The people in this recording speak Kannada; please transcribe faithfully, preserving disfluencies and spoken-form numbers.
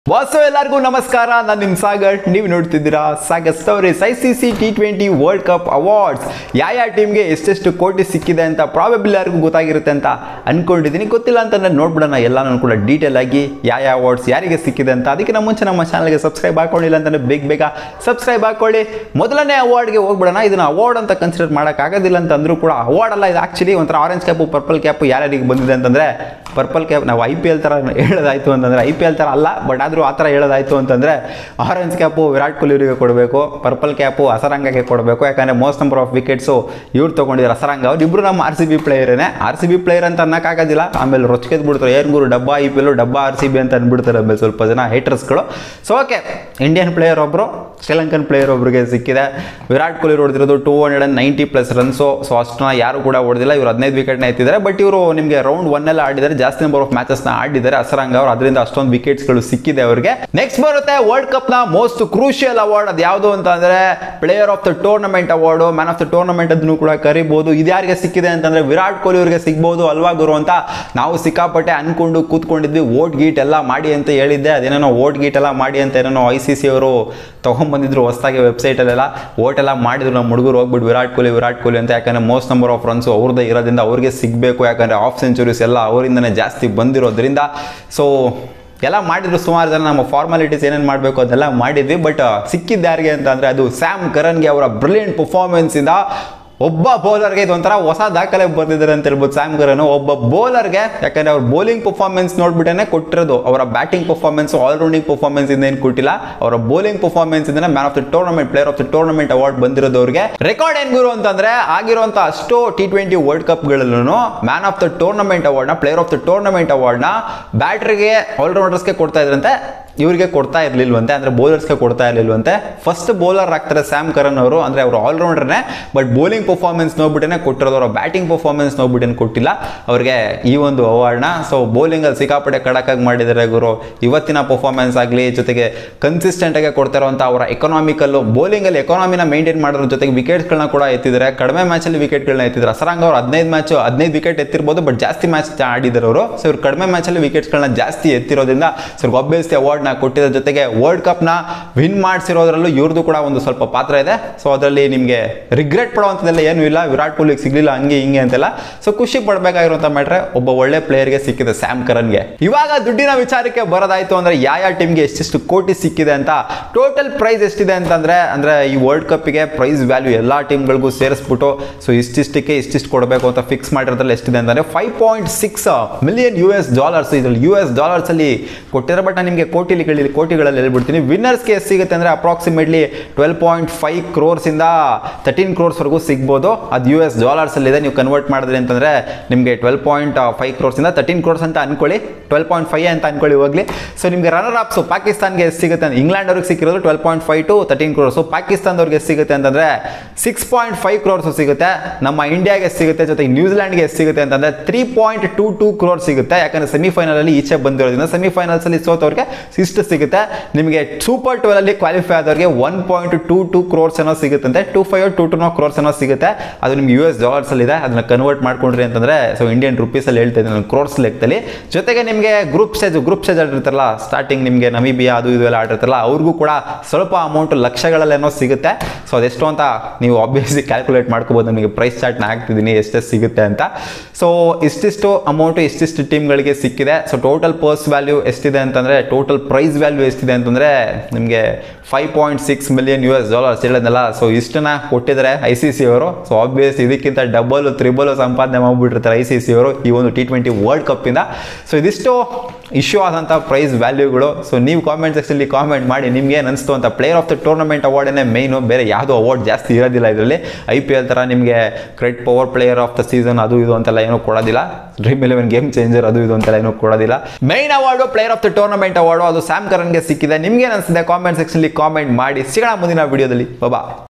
ವಾಸು ಎಲ್ಲರಿಗೂ ನಮಸ್ಕಾರ. ನಾನು ನಿಮ್ಮ ಸಾಗರ್, ನೀವು ನೋಡ್ತಿದ್ದೀರಾ Sagar stories. I C C T twenty world cup awards ಯಾವ ಯಾವ ಟೀಮ್ಗೆ ಎಷ್ಟೆಷ್ಟು ಕೋಟಿ ಸಿಕ್ಕಿದೆ ಅಂತ ಪ್ರಾಬಬ್ಲಿ ಯಾರಿಗೂ ಗೊತ್ತಾಗಿರುತ್ತೆ ಅಂತ ಅನ್ಕೊಂಡಿದ್ದೀನಿ. ಗೊತ್ತಿಲ್ಲ ಅಂತಂದ್ರೆ ನೋಡ್ಬಿಡೋಣ ಎಲ್ಲಾನು ಕೂಡ ಡೀಟೇಲ್ ಆಗಿ ಯಾವ ಯಾವ ಅವಾರ್ಡ್ಸ್ ಯಾರಿಗೆ ಸಿಕ್ಕಿದೆ ಅಂತ. ಅದಕ್ಕೆ ನಮ್ಮ ಮುಂಚೆ ನಮ್ಮ ಚಾನಲ್ಗೆ ಸಬ್ಸ್ಕ್ರೈಬ್ ಹಾಕೊಂಡಿಲ್ಲ ಅಂತಂದ್ರೆ ಬೇಗ ಬೇಗ ಸಬ್ಸ್ಕ್ರೈಬ್ ಹಾಕೊಳ್ಳಿ. ಮೊದಲನೇ ಅವಾರ್ಡ್ಗೆ ಹೋಗ್ಬಿಡೋಣ. ಇದನ್ನ ಅವಾರ್ಡ್ ಅಂತ ಕನ್ಸಿಡರ್ ಮಾಡೋಕ್ಕಾಗೋದಿಲ್ಲ ಅಂತಂದ್ರೂ ಕೂಡ ಅವಾರ್ಡ್ ಅಲ್ಲ, ಇದು ಆ್ಯಕ್ಚುಲಿ ಒಂಥರ ಆರೆಂಜ್ ಕ್ಯಾಪು ಪರ್ಪಲ್ ಕ್ಯಾಪು ಯಾರ್ಯಾರಿಗೆ ಬಂದಿದೆ ಅಂತಂದರೆ ಪರ್ಪಲ್ ಕ್ಯಾಪ್ ನಾವು ಐ ಪಿ ಎಲ್ ಥರ ಹೇಳೋದಾಯಿತು ಅಂತಂದರೆ ಐ ಪಿ ಎಲ್ ಥರ ಅಲ್ಲ, ಬಟ್ ಆದರೂ ಆ ಥರ ಹೇಳೋದಾಯಿತು ಅಂತಂದರೆ ಆರೆಂಜ್ ಕ್ಯಾಪು ವಿರಾಟ್ ಕೊಹ್ಲಿ ಅವರಿಗೆ ಕೊಡಬೇಕು, ಪರ್ಪಲ್ ಕ್ಯಾಪು ಹಸರಂಗಕ್ಕೆ ಕೊಡಬೇಕು. ಯಾಕಂದರೆ ಮೋಸ್ಟ್ ನಂಬರ್ ಆಫ್ ವಿಕೆಟ್ಸು ಇವ್ರು ತೊಗೊಂಡಿದ್ದಾರೆ. ಹಸರಂಗ ಅವ್ರು ಇಬ್ಬರು ನಮ್ಮ ಆರ್ ಸಿ ಬಿ ಪ್ಲೇಯರೇ. ಆರ್ ಸಿ ಬಿ ಪ್ಲೇಯರ್ ಅಂತ ಅನ್ನೋಕ್ಕಾಗೋದಿಲ್ಲ, ಆಮೇಲೆ ರೊಚ್ಕೆದ್ ಬಿಡ್ತಾರೆ ಏನು ಗುರು ಡಬ್ಬಾ ಐ ಪಿ ಎಲ್ ಡಬ್ಬಾ ಆರ್ ಸಿ ಬಿ ಅಂತ ಅಂದ್ಬಿಡ್ತಾರೆ ಆಮೇಲೆ ಸ್ವಲ್ಪ ಜನ ಹೇಟರ್ಸ್ಗಳು. ಸೊ ಓಕೆ, ಇಂಡಿಯನ್ ಪ್ಲೇಯರ್ ಒಬ್ಬರು, ಶ್ರೀಲಂಕನ್ ಪ್ಲೇಯರ್ ಒಬ್ಬರಿಗೆ ಸಿಕ್ಕಿದೆ. ವಿರಾಟ್ ಕೊಹ್ಲಿ ಹೊಡೆದಿರೋದು two hundred and ninety plus runs. So ಅಷ್ಟನ್ನ ಯಾರು ಕೂಡ ಹೊಡೆದಿಲ್ಲ. ಇವರು ಹದಿನೈದು ವಿಕೆಟ್ನ ಎತ್ತಿದ್ದಾರೆ. ಬಟ್ ಇವರು ನಿಮಗೆ ರೌಂಡ್ ಒನ್ ಎಲ್ಲ ಆಡಿದ್ದಾರೆ, ಜಾಸ್ತಿ ನಂಬರ್ ಆಫ್ ಮ್ಯಾಚಸ್ನ ಆಡಿದ್ದಾರೆ ಹಸರಂಗ ಅವರು, ಅದರಿಂದ ಅಷ್ಟೊಂದು ವಿಕೆಟ್ಸ್ಗಳು ಸಿಕ್ಕಿದೆ ಅವರಿಗೆ. ನೆಕ್ಸ್ಟ್ ಬರುತ್ತೆ ವರ್ಲ್ಡ್ ಕಪ್ ನ ಮೋಸ್ಟ್ ಕ್ರೂಷಿಯಲ್ ಅವಾರ್ಡ್. ಅದು ಯಾವುದು ಅಂತ ಅಂದ್ರೆ player of the tournament award, man of the tournament ಅದನ್ನು ಕೂಡ ಕರಿಬಹುದು. ಇದು ಯಾರಿಗೆ ಸಿಕ್ಕಿದೆ ಅಂತಂದ್ರೆ ವಿರಾಟ್ ಕೊಹ್ಲಿ ಅವರಿಗೆ ಸಿಗ್ಬಹುದು ಅಲ್ವಾ ಗುರು ಅಂತ ನಾವು ಸಿಕ್ಕಾಪಟ್ಟೆ ಅನ್ಕೊಂಡು ಕೂತ್ಕೊಂಡಿದ್ವಿ. ವೋಟ್ ಗೀಟ್ ಎಲ್ಲ ಮಾಡಿ ಅಂತ ಹೇಳಿದ್ದೆ, ಅದೇನೋ ವೋಟ್ ಗೀಟ್ ಎಲ್ಲ ಮಾಡಿ ಅಂತ ಏನೇನೋ ಐ ಸಿ ಸಿ ಅವರು ತಗೊಂಡ್ಬಂದಿದ್ರು ಹೊಸದಾಗಿ ವೆಬ್ಸೈಟಲ್ಲೆಲ್ಲ ವೋಟ್ ಎಲ್ಲ ಮಾಡಿದ್ರು. ನಮ್ಮ ಹುಡುಗರು ಹೋಗ್ಬಿಟ್ಟು ವಿರಾಟ್ ಕೊಹ್ಲಿ ವಿರಾಟ್ ಕೊಹ್ಲಿ ಅಂತ, ಯಾಕಂದ್ರೆ ಮೋಸ್ಟ್ ನಂಬರ್ ಆಫ್ ರನ್ಸ್ ಅವ್ರದ್ದೇ ಇರೋದ್ರಿಂದ ಅವ್ರಿಗೆ ಸಿಗಬೇಕು. ಯಾಕಂದ್ರೆ ಆಫ್ ಸೆಂಚುರೀಸ್ ಎಲ್ಲ ಅವರಿಂದನೇ ಜಾಸ್ತಿ ಬಂದಿರೋದ್ರಿಂದ. ಸೊ ಎಲ್ಲ ಮಾಡಿದ್ರು ಸುಮಾರು ಜನ, ನಮ್ಮ ಫಾರ್ಮಾಲಿಟೀಸ್ ಏನೇನು ಮಾಡಬೇಕು ಅದೆಲ್ಲ ಮಾಡಿದ್ವಿ. ಬಟ್ ಸಿಕ್ಕಿದ್ದು ಯಾರಿಗೆ ಅಂತ ಅಂದರೆ ಅದು ಸ್ಯಾಮ್ ಕರನ್ಗೆ ಅವರ ಬ್ರಿಲಿಯಂಟ್ ಪರ್ಫಾರ್ಮೆನ್ಸಿಂದ. ಒಬ್ಬ ಬೌಲರ್ಗೆ ಇದೊಂಥರ ಹೊಸ ದಾಖಲೆ ಬರ್ತಿದ್ದಾರೆ ಅಂತ ಹೇಳ್ಬೋದು ಸ್ಯಾಮ್ ಕರನ್. ಒಬ್ಬ ಬೌಲರ್ಗೆ, ಯಾಕಂದರೆ ಅವ್ರ ಬೌಲಿಂಗ್ ಪರ್ಫಾರ್ಮೆನ್ಸ್ ನೋಡ್ಬಿಟ್ಟೇ ಕೊಟ್ಟಿರೋದು. ಅವರ ಬ್ಯಾಟಿಂಗ್ ಪರ್ಫಾರ್ಮೆನ್ಸ್ ಆಲ್ರೌಂಡಿಂಗ್ ಪರ್ಫಾರ್ಮೆನ್ಸ್ ಇಂದ ಏನು ಕೊಟ್ಟಿಲ್ಲ, ಅವರ ಬೌಲಿಂಗ್ ಪರ್ಫಾರ್ಮೆನ್ಸ್ ಇಂದ man of the tournament player of the tournament award ಬಂದಿರೋದು ಅವ್ರಿಗೆ. ರೆಕಾರ್ಡ್ ಏನ್ ಗುರು ಅಂತಂದ್ರೆ ಆಗಿರುವಂತ ಅಷ್ಟು ಟಿ ಟ್ವೆಂಟಿ ವರ್ಲ್ಡ್ ಕಪ್ ಗಳಲ್ಲೂ man of the tournament award ನ player of the tournament award ನ ಬ್ಯಾಟರ್ಗೆ ಆಲ್ರೌಂಡರ್ಸ್ಗೆ ಕೊಡ್ತಾ ಇದ್ರಂತೆ, ಇವರಿಗೆ ಕೊಡ್ತಾ ಇರ್ಲಿಲ್ವಂತೆ, ಅಂದ್ರೆ ಬೌಲರ್ಸ್ಗೆ ಕೊಡ್ತಾ ಇರ್ಲಿಲ್ವಂತೆ. ಫಸ್ಟ್ ಬೌಲರ್ ಆಗ್ತಾರೆ ಸ್ಯಾಮ್ ಕರನ್ ಅವರು, ಅಂದ್ರೆ ಅವರು ಆಲ್ರೌಂಡರ್ನೇ, ಬಟ್ ಬೌಲಿಂಗ್ ಪರ್ಫಾರ್ಮೆನ್ಸ್ ನೋಡ್ಬಿಟ್ಟೆ ಕೊಟ್ಟಿರೋದು, ಅವರ ಬ್ಯಾಟಿಂಗ್ ಪರ್ಫಾರ್ಮೆನ್ಸ್ ನೋಡ್ಬಿಟ್ಟೇನು ಕೊಟ್ಟಿಲ್ಲ ಅವ್ರಿಗೆ ಈ ಒಂದು ಅವಾರ್ಡ್ನ. ಸೊ ಬೌಲಿಂಗ್ ಅಲ್ಲಿ ಸಿಕ್ಕಾಪಟ್ಟೆ ಕಡಕಾಗಿ ಮಾಡಿದ್ದಾರೆ ಗುರು. ಇವತ್ತಿನ ಪರ್ಫಾರ್ಮೆನ್ಸ್ ಆಗಲಿ, ಜೊತೆಗೆ ಕನ್ಸಿಸ್ಟೆಂಟ್ ಆಗಿ ಕೊಡ್ತಾ ಇರುವಂಥ ಅವರ ಎಕನಾಮಿಕಲ್ ಬೌಲಿಂಗ್ ಅಲ್ಲಿ ಎಕನಾಮಿನ ಮೇಂಟೈನ್ ಮಾಡೋದ್ರ ಜೊತೆಗೆ ವಿಕೆಟ್ಸ್ಗಳನ್ನ ಕೂಡ ಎತ್ತಿದ್ದಾರೆ. ಕಡಿಮೆ ಮ್ಯಾಚಲ್ಲಿ ವಿಕೆಟ್ಗಳನ್ನ ಎತ್ತಿದ್ದಾರೆ. ಹಸರಂಗ ಅವರು ಹದಿನೈದು ಮ್ಯಾಚ್ ಹದಿನೈದು ವಿಕೆಟ್ ಎತ್ತಿರ್ಬೋದು, ಬಟ್ ಜಾಸ್ತಿ ಮ್ಯಾಚ್ ಆಡಿದ್ದಾರೆ ಅವರು. ಸೊ ಇವ್ರು ಕಡಿಮೆ ಮ್ಯಾಚಲ್ಲಿ ವಿಕೆಟ್ಸ್ಗಳನ್ನ ಜಾಸ್ತಿ ಎತ್ತಿರೋದ್ರಿಂದ ಸೊ ಆಬ್ವಿಯಸ್ಲಿ ಅವಾರ್ಡ್ ನ ಕೊಟ್ಟಿರೋ ಜೊತೆಗೆ ವರ್ಲ್ಡ್ ಕಪ್ ನ ವಿನ್ ಮಾಡಿಸಿರೋದ್ರಲ್ಲೂ ಇವ್ರದ್ದು ಕೂಡ ಒಂದು ಸ್ವಲ್ಪ ಪಾತ್ರ ಇದೆ. ಸೊ ಅದರಲ್ಲಿ ನಿಮಗೆ ರಿಗ್ರೆಟ್ ಪಡುವಂಥದ್ದೆಲ್ಲ ಏನೂ ಇಲ್ಲ, ವಿರಾಟ್ ಕೊಹ್ಲಿಗೆ ಸಿಗ್ಲಿಲ್ಲ ಹಂಗೆ ಹಿಂಗೆ ಅಂತೆಲ್ಲ. ಸೊ ಖುಷಿ ಪಡಬೇಕಾಗಿರುವಂಥ ಮ್ಯಾಟ್ರೆ ಒಬ್ಬ ಒಳ್ಳೆ ಪ್ಲೇಯರ್ಗೆ ಸಿಕ್ಕಿದೆ ಸ್ಯಾಮ್ ಕರನ್ಗೆ. ಇವಾಗ ದುಡ್ಡಿನ ವಿಚಾರಕ್ಕೆ ಬರೋದಾಯ್ತು ಅಂದ್ರೆ ಯಾವ ಯಾವ ಟೀಮ್ಗೆ ಎಷ್ಟೆಷ್ಟು ಕೋಟಿ ಸಿಕ್ಕಿದೆ ಅಂತ. ಟೋಟಲ್ ಪ್ರೈಸ್ ಎಷ್ಟಿದೆ ಅಂತಂದ್ರೆ ಅಂದ್ರೆ ಈ ವರ್ಲ್ಡ್ ಕಪ್ಗೆ ಪ್ರೈಸ್ ವ್ಯಾಲ್ಯೂ ಎಲ್ಲಾ ಟೀಮ್ಗಳಿಗೂ ಸೇರಿಸ್ಬಿಟ್ಟು ಸೊ ಇಷ್ಟಿಷ್ಟಕ್ಕೆ ಇಷ್ಟಿಷ್ಟು ಕೊಡಬೇಕು ಅಂತ ಫಿಕ್ಸ್ ಮಾಡಿರೋದ್ರಲ್ಲಿ ಎಷ್ಟಿದೆ ಅಂತಂದ್ರೆ five point six million U S dollars. ಇದ್ರಲ್ಲಿ ಯು ಎಸ್ ಡಾಲರ್ಸ್ ಅಲ್ಲಿ ಕೊಟ್ಟಿರೋ, ಬಟ್ ನಿಮಗೆ ಕೋಟಿಲಿ ಕೋಟಿಗಳಲ್ಲಿ ಹೇಳ್ಬಿಡ್ತೀನಿ. ವಿನ್ನರ್ಸ್ಗೆ ಎಷ್ಟು ಸಿಗುತ್ತೆ ಅಂದರೆ approximately twelve point five crores ಇಂದ ತರ್ಟೀನ್ ಕ್ರೋರ್ಸ್ ವರೆಗೂ ಸಿಗ್ಬೋದು. ಅದು ಯು ಎಸ್ ಡಾಲರ್ಸ್ ಅಲ್ಲಿ ಇದೆ. ನೀವು ಕನ್ವರ್ಟ್ ಮಾಡಿದ್ರಿ ಅಂತಂದ್ರೆ ನಿಮಗೆ ಟ್ವೆಲ್ ಪಾಯಿಂಟ್ ಫೈವ್ ಕ್ರೋರ್ಸ್ ಇಂದ ತರ್ಟೀನ್ ಕ್ರೋರ್ಸ್ ಅಂತ ಅನ್ಕೊಳ್ಳಿ, ಟ್ವೆಲ್ ಪಾಯಿಂಟ್ ಫೈವ್ ಅಂತ ಅನ್ಕೊಳ್ಳಿ ಹೋಗ್ಲಿ. ಸೊ ನಿಮಗೆ ರನ್ನರ್ ಅಪ್ಸ್ ಪಾಕಿಸ್ತಾನ್ಗೆ ಎಷ್ಟು ಸಿಗುತ್ತೆ ಅಂತ, ಇಂಗ್ಲೆಂಡ್ ಅವ್ರಿಗೆ ಸಿಕ್ಕಿರೋದು twelve point five to thirteen crores. ಪಾಕಿಸ್ತಾನದವ್ರಿಗೆ ಎಷ್ಟು ಸಿಗುತ್ತೆ ಅಂತಂದ್ರೆ ಸಿಕ್ಸ್ ಪಾಯಿಂಟ್ ಫೈವ್ ಕ್ರೋರ್ಸ್ ಸಿಗುತ್ತೆ. ನಮ್ಮ ಇಂಡಿಯಾಗೆ ಎಷ್ಟು ಸಿಗುತ್ತೆ, ಜೊತೆಗೆ ನ್ಯೂಜಿಲೆಂಡ್ಗೆ ಎಷ್ಟು ಸಿಗುತ್ತೆ ಅಂತಂದ್ರೆ three point two two crores ಸಿಗುತ್ತೆ. ಯಾಕಂದ್ರೆ ಸೆಮಿಫೈನಲ್ ಅಲ್ಲಿ ಈಚೆ ಬಂದಿರೋದ್ರಿಂದ ಸೆಮಿಫೈನಲ್ಸ್ ಅಲ್ಲಿ ಸೋತವ್ರಿಗೆ ಇಷ್ಟು ಸಿಗುತ್ತೆ. ನಿಮಗೆ ಸೂಪರ್ ಟ್ವೆಲ್ ಅಲ್ಲಿ ಕ್ವಾಲಿಫೈ ಆದವರಿಗೆ one point two two crores ಏನೋ ಸಿಗುತ್ತೆ, two five two two no crores ಏನೋ ಸಿಗುತ್ತೆ. ಅದು ನಿಮ್ಗೆ ಯು ಎಸ್ ಡಾಲರ್ಸ್ ಅಲ್ಲಿ ಇದೆ. ಅದನ್ನ ಕನ್ವರ್ಟ್ ಮಾಡ್ಕೊಂಡ್ರಿ ಅಂತಂದ್ರೆ ಸೊ ಇಂಡಿಯನ್ ರುಪೀಸ್ ಅಲ್ಲಿ ಹೇಳ್ತಾ ಇದ್ದೀನಿ ಕ್ರೋರ್ಸ್ ಲೆಕ್ಕದಲ್ಲಿ. ಜೊತೆಗೆ ನಿಮಗೆ ಗ್ರೂಪ್ ಸ್ಟೇಜ್ ಗ್ರೂಪ್ ಸ್ಟೇಜ್ ಆಡಿರ್ತಾರಲ್ಲ, ಸ್ಟಾರ್ಟಿಂಗ್ ನಿಮಗೆ ನಮಿಬಿಯಾ ಅದು ಇದು ಎಲ್ಲ ಆಡಿರ್ತಾರಲ್ಲ, ಅವ್ರಿಗೂ ಕೂಡ ಸ್ವಲ್ಪ ಅಮೌಂಟ್ ಲಕ್ಷಗಳಲ್ಲೇನೋ ಸಿಗುತ್ತೆ. ಸೊ ಅದೆಷ್ಟು ಅಂತ ನೀವು ಆಬ್ವಿಯಸ್ಲಿ ಕ್ಯಾಲ್ಕುಲೇಟ್ ಮಾಡ್ಕೋಬಹುದು. ನಿಮಗೆ ಪ್ರೈಸ್ ಚಾರ್ಟ್ನ ಹಾಕ್ತಿದ್ದೀನಿ ಎಷ್ಟೆಷ್ಟು ಸಿಗುತ್ತೆ ಅಂತ. ಸೊ ಇಷ್ಟಿಷ್ಟು ಅಮೌಂಟ್ ಇಷ್ಟಿಷ್ಟು ಟೀಮ್ಗಳಿಗೆ ಸಿಕ್ಕಿದೆ. ಸೊ ಟೋಟಲ್ ಪರ್ಸ್ ವ್ಯಾಲ್ಯೂ ಎಷ್ಟಿದೆ ಅಂತಂದ್ರೆ, ಟೋಟಲ್ ಪ್ರೈಸ್ ವ್ಯಾಲ್ಯೂ ಎಷ್ಟಿದೆ ಅಂತಂದ್ರೆ ನಿಮಗೆ five point six million U S dollars ಹೇಳಿದ್ನಲ್ಲ. ಸೊ ಇಷ್ಟನ್ನ ಕೊಟ್ಟಿದ್ದಾರೆ ಐ ಸಿ ಸಿ ಅವರು. ಸೊ ಆಬ್ವಿಯಸ್ ಇದಕ್ಕಿಂತ ಡಬಲ್ ತ್ರಿಬಲ್ ಸಂಪಾದನೆ ಮಾಡ್ಬಿಟ್ಟಿರ್ತಾರೆ ಐ ಸಿ ಸಿ ಅವರು ಈ ಒಂದು ಟಿ ಟ್ವೆಂಟಿ ವರ್ಲ್ಡ್ ಕಪ್ ಇಂದ. ಸೊ ಇದಿಷ್ಟು ಇಶ್ಯೂ ಆದಂಥ ಪ್ರೈಸ್ ವ್ಯಾಲ್ಯೂಗಳು. ಸೊ ನೀವು ಕಾಮೆಂಟ್ ಸೆಕ್ಷನಲ್ಲಿ ಕಾಮೆಂಟ್ ಮಾಡಿ ನಿಮ್ಗೆ ಏನು ಅನಿಸ್ತು ಅಂತ. ಪ್ಲೇಯರ್ ಆಫ್ ದ ಟೂರ್ನಮೆಂಟ್ ಅವಾರ್ಡೇ ಮೇಯ್ನು, ಬೇರೆ ಯಾವುದೋ ಅವಾರ್ಡ್ ಜಾಸ್ತಿ ಇರೋದಿಲ್ಲ ಇದರಲ್ಲಿ. ಐ ಪಿ ಎಲ್ ಥರ ನಿಮಗೆ credit power player of the season ಅದು ಇದು ಅಂತೆಲ್ಲ ಏನೂ ಕೊಡೋದಿಲ್ಲ. ಡ್ರೀಮ್ ಇಲೆವೆನ್ ಗೇಮ್ ಚೇಂಜರ್ ಅದು ಇದು ಅಂತೆಲ್ಲ ಏನೂ ಕೊಡೋದಿಲ್ಲ. Main award player of the tournament award ಅದು ಸ್ಯಾಮ್ ಕರನ್ಗೆ ಸಿಕ್ಕಿದೆ. ನಿಮ್ಗೆ ಏನು ಅನಿಸಿದೆ ಕಾಮೆಂಟ್ ಸೆಕ್ಷನಲ್ಲಿ ಕಾಮೆಂಟ್ ಮಾಡಿ. ಸಿಗೋಣ ಮುಂದಿನ ವಿಡಿಯೋದಲ್ಲಿ. ಬಾಯ್.